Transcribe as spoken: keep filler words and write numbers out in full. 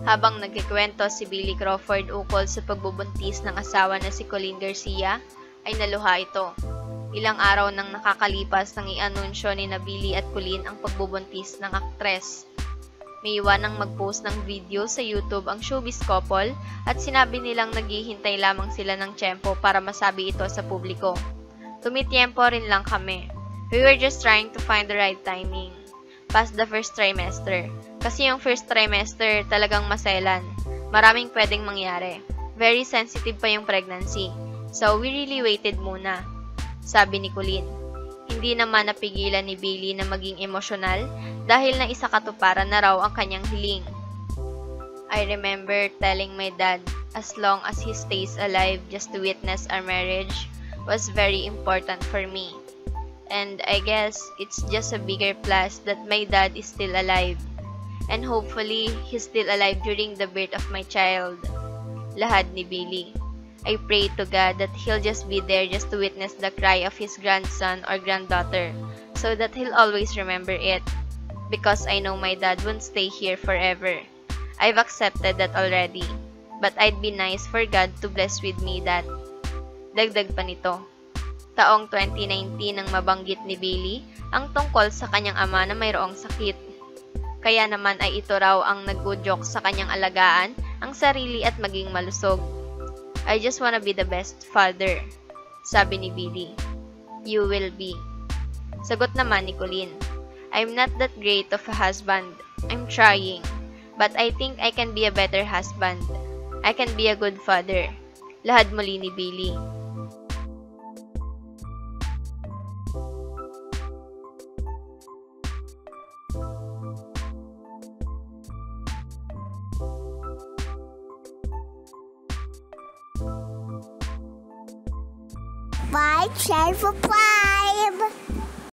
Habang nagkikwento si Billy Crawford ukol sa pagbubuntis ng asawa na si Colleen Garcia, ay naluha ito. Ilang araw nang nakakalipas nang i-anunsyo ni na Billy at Colleen ang pagbubuntis ng aktres. May iwanang mag-post ng video sa YouTube ang showbiz couple at sinabi nilang naghihintay lamang sila ng tiyempo para masabi ito sa publiko. Tumitiyempo rin lang kami. We were just trying to find the right timing. Past the first trimester. Kasi yung first trimester talagang maselan. Maraming pwedeng mangyari. Very sensitive pa yung pregnancy. So we really waited muna. Sabi ni Colleen. Hindi naman napigilan ni Billy na maging emosyonal dahil na isa katuparan na raw ang kanyang hiling. I remember telling my dad as long as he stays alive just to witness our marriage was very important for me. And I guess it's just a bigger plus that my dad is still alive. And hopefully, he's still alive during the birth of my child. Lahad ni Billy. I pray to God that he'll just be there just to witness the cry of his grandson or granddaughter, so that he'll always remember it. Because I know my dad won't stay here forever. I've accepted that already. But I'd be nice for God to bless with me that. Dagdag pa nito. Taong twenty nineteen nang mabanggit ni Billy ang tungkol sa kanyang ama na mayroong sakit. Kaya naman ay ito raw ang nag-udyok sa kanyang alagaan ang sarili at maging malusog. I just wanna be the best father, sabi ni Billy. You will be. Sagot naman ni Colleen. I'm not that great of a husband. I'm trying. But I think I can be a better husband. I can be a good father. Lahad muli ni Billy. Bye, share for five.